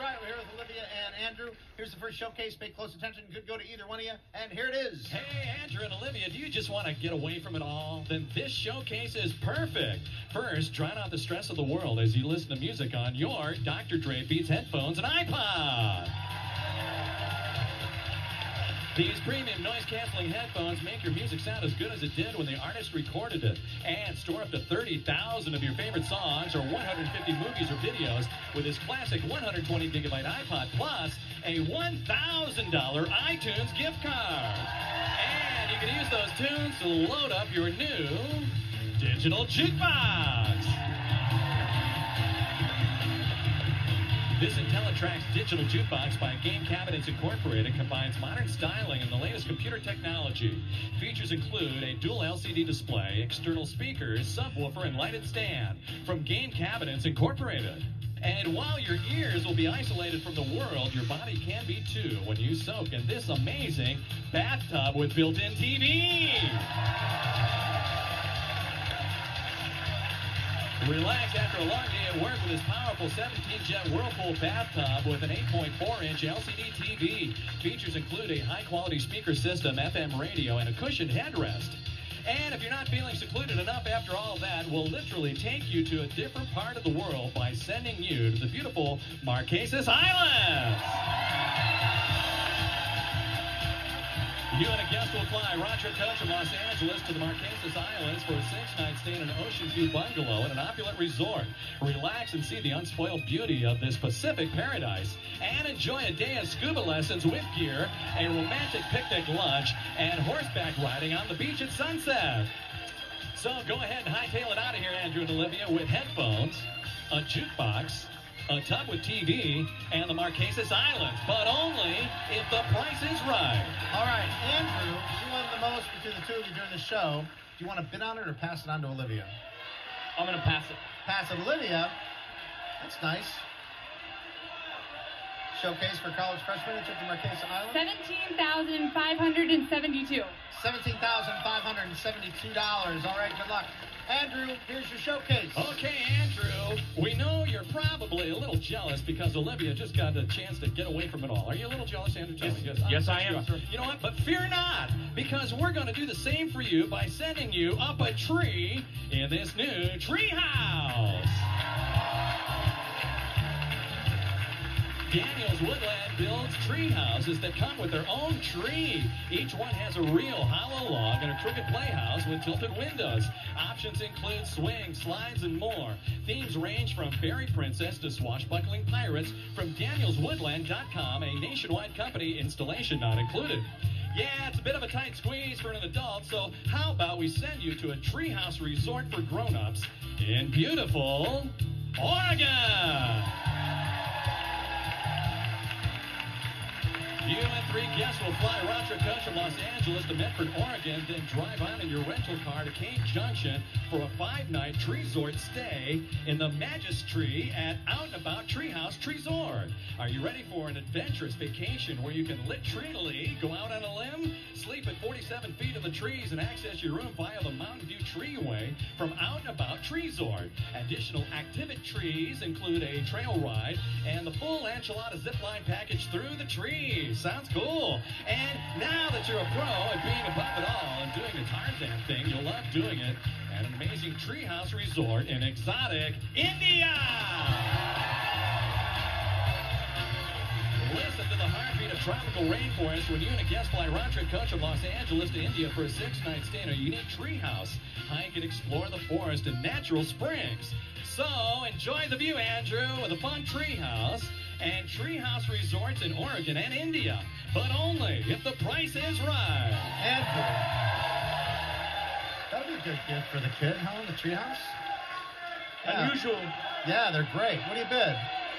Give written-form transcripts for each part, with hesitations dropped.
right. We're here with Olivia and Andrew. Here's the first showcase. Pay close attention. Could go to either one of you. And here it is. Hey, Andrew and Olivia, do you just want to get away from it all? Then this showcase is perfect. First, drown out the stress of the world as you listen to music on your Dr. Dre Beats headphones and iPod. These premium noise-canceling headphones make your music sound as good as it did when the artist recorded it. And store up to 30,000 of your favorite songs or 150 movies or videos with this classic 120-gigabyte iPod plus a $1,000 iTunes gift card. And you can use those tunes to load up your new digital jukebox. This IntelliTracks digital jukebox by Game Cabinets Incorporated combines modern styling and the latest computer technology. Features include a dual LCD display, external speakers, subwoofer, and lighted stand from Game Cabinets Incorporated. And while your ears will be isolated from the world, your body can be too when you soak in this amazing bathtub with built-in TV. Relax after a long day at work with this powerful 17-jet Whirlpool bathtub with an 8.4-inch LCD TV. Features include a high-quality speaker system, FM radio, and a cushioned headrest. And if you're not feeling secluded enough after all that, we'll literally take you to a different part of the world by sending you to the beautiful Marquesas Islands. You and a guest will fly road trip coach from Los Angeles to the Marquesas Islands for a 6-night stay in an ocean view bungalow at an opulent resort. Relax and see the unspoiled beauty of this Pacific paradise. And enjoy a day of scuba lessons with gear, a romantic picnic lunch, and horseback riding on the beach at sunset. So go ahead and hightail it out of here, Andrew and Olivia, with headphones, a jukebox, a tub with TV, and the Marquesas Islands, but only if the price is right. All right, Andrew, you won the most between the two of you during the show. Do you want to bid on it or pass it on to Olivia? I'm going to pass it. Pass it, Olivia. That's nice. Showcase for college freshmen at the Marquesas Islands. $17,572. $17,572. All right, good luck. Andrew, here's your showcase. Okay, Andrew, we know you're probably a little jealous because Olivia just got a chance to get away from it all. Are you a little jealous, Andrew? Yes, I am, sir. You know what? But fear not, because we're going to do the same for you by sending you up a tree in this new tree house. Daniels Woodland builds tree houses that come with their own tree. Each one has a real hollow log and a crooked playhouse with tilted windows. Options include swings, slides, and more. Themes range from fairy princess to swashbuckling pirates from DanielsWoodland.com, a nationwide company, installation not included. Yeah, it's a bit of a tight squeeze for an adult, so how about we send you to a treehouse resort for grown-ups in beautiful Oregon? You and 3 guests will fly a road trip coach from Los Angeles to Medford, Oregon, then drive on in your rental car to Kane Junction for a 5-night tree-resort stay in the Magistry at Out and About Treehouse Resort. Are you ready for an adventurous vacation where you can literally go out on a limb, sleep at 47 feet of the trees, and access your room via the Mountain View Treeway from Out and About Resort? Additional activity trees include a trail ride and the full enchilada zipline package through the trees. Sounds cool. And now that you're a pro at being above it all and doing the Tarzan thing, you'll love doing it at an amazing treehouse resort in exotic India. Listen to the heartbeat of tropical rainforest when you and a guest fly road trip coach from Los Angeles to India for a 6-night stay in a unique treehouse. Hike and explore the forest and natural springs. So enjoy the view, Andrew, with a fun treehouse and treehouse resorts in Oregon and India, but only if the price is right. Andrew, that'll be a good gift for the kid, huh? The treehouse. Yeah. Unusual. Yeah, they're great. What do you bid?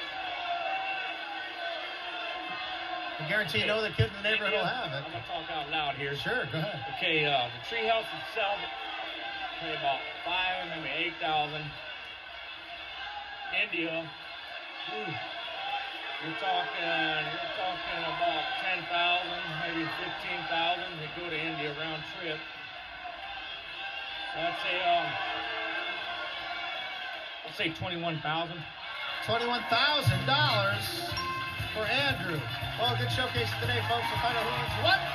I guarantee you know the kid in the neighborhood will have it. I'm going to talk out loud here. Sure, go ahead. Okay, the treehouse itself, pay about 5, maybe 8,000. India, you're talking about 10,000, maybe 15,000 to go to India round trip. So I'd say $21,000. $21,000. Well, good showcase today, folks. We'll find out who wins what